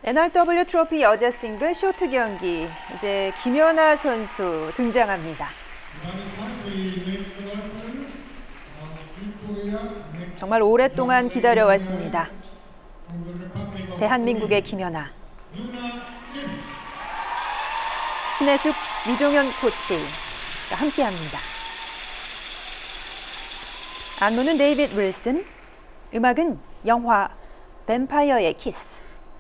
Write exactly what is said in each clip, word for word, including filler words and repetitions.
엔알더블유 트로피 여자 싱글 쇼트 경기, 이제 김연아 선수 등장합니다. 정말 오랫동안 기다려왔습니다. 대한민국의 김연아. 신혜숙, 위종현 코치가 함께합니다. 안무는 데이빗 윌슨, 음악은 영화 뱀파이어의 키스.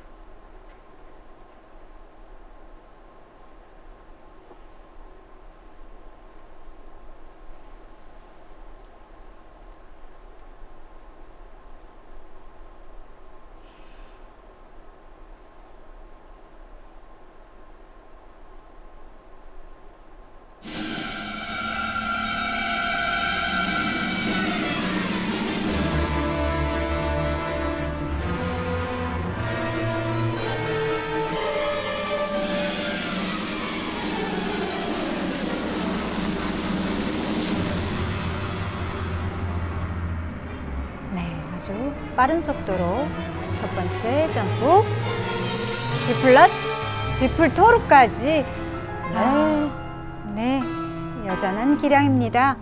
아주 빠른 속도로 첫 번째 점프, G 플랫, G 풀 토르까지. 네. 아, 네, 여전한 기량입니다.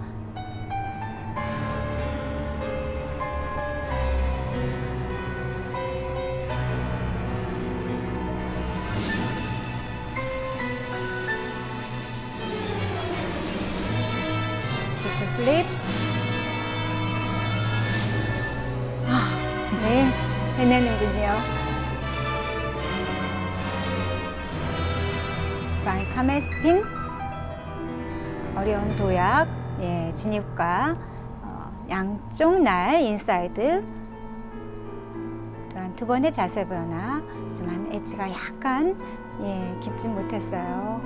G 풀 플립. 네, 해내는군요. 프라잉 카멜 스핀. 어려운 도약, 예, 진입과 어, 양쪽 날 인사이드. 또한 두 번의 자세 변화. 하지만 엣지가 약간 예, 깊진 못했어요.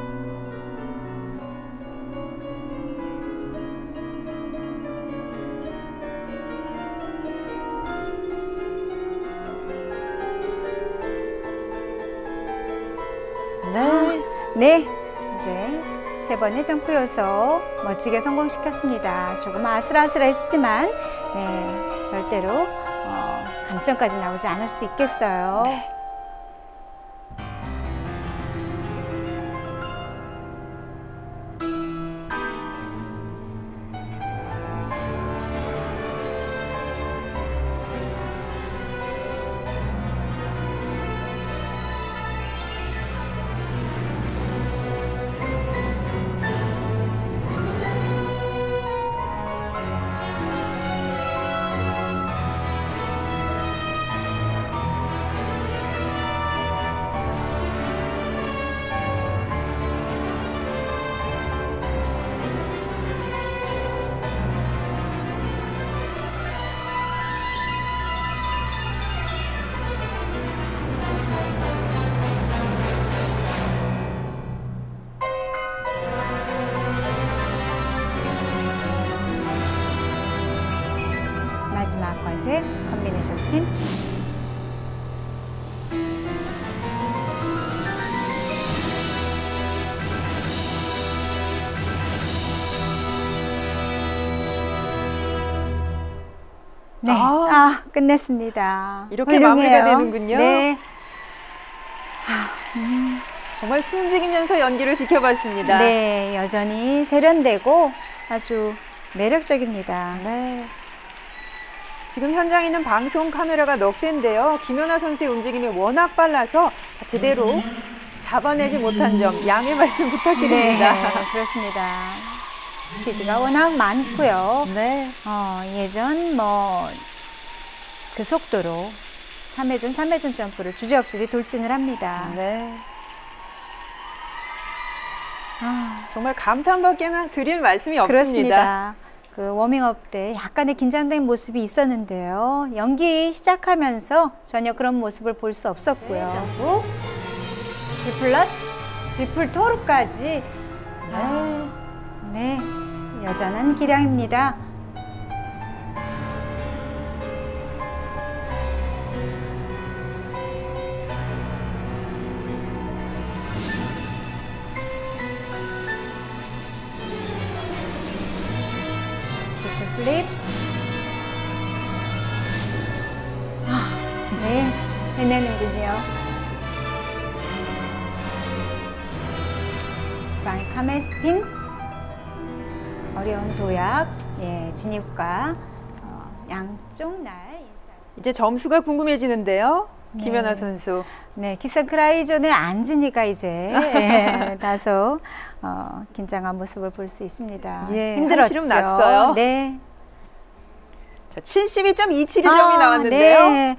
네. 네, 이제 세 번의 점프 요소 멋지게 성공시켰습니다. 조금 아슬아슬했지만 네, 절대로 어, 감점까지 나오지 않을 수 있겠어요. 네. 마지막 과제 컨비네이션 스핀. 네, 아, 아 끝냈습니다. 이렇게 훌륭해요. 마무리가 되는군요. 네. 음, 정말 숨죽이면서 연기를 지켜봤습니다. 네, 여전히 세련되고 아주 매력적입니다. 네. 지금 현장에 있는 방송 카메라가 넉 대인데요. 김연아 선수의 움직임이 워낙 빨라서 제대로 잡아내지 못한 점 양해 말씀 부탁드립니다. 네, 그렇습니다. 스피드가 워낙 많고요. 네. 어, 예전 뭐 그 속도로 삼 회전, 삼 회전 점프를 주저없이 돌진을 합니다. 네. 아, 정말 감탄밖에 드릴 말씀이 없습니다. 그렇습니다. 그 워밍업 때 약간의 긴장된 모습이 있었는데요. 연기 시작하면서 전혀 그런 모습을 볼 수 없었고요. 점프, G 플랫, G 풀 토르까지. 네. 네, 여전한 기량입니다. 플립. 아, 네, 해내는군요. 그다음에 카멜스핀, 어려운 도약, 예, 진입과 어, 양쪽 날 인사. 이제 점수가 궁금해지는데요. 네. 김연아 선수. 네, 키스 크라이존에 앉으니까 이제 예, 다소 어, 긴장한 모습을 볼 수 있습니다. 예, 힘들었죠. 한시름 났어요. 네. 자, 칠십이 점 이칠이 점이 나왔는데요. 네.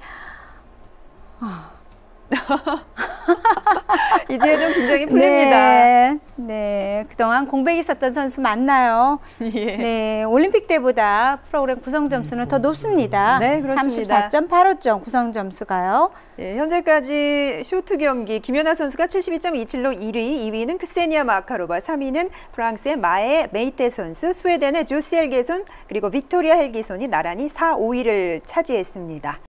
이제 좀 긴장이 풀립니다. 네, 네, 그동안 공백이 있었던 선수 맞나요? 예. 네, 올림픽 때보다 프로그램 구성 점수는 더 높습니다. 네, 그렇습니다. 삼십사 점 팔오 점 구성 점수가요. 예, 현재까지 쇼트 경기 김연아 선수가 칠십이 점 이칠로 일 위, 이 위는 크세니아 마카로바, 삼 위는 프랑스의 마에 메이테 선수, 스웨덴의 조시 헬게손, 그리고 빅토리아 헬기손이 나란히 사, 오 위를 차지했습니다.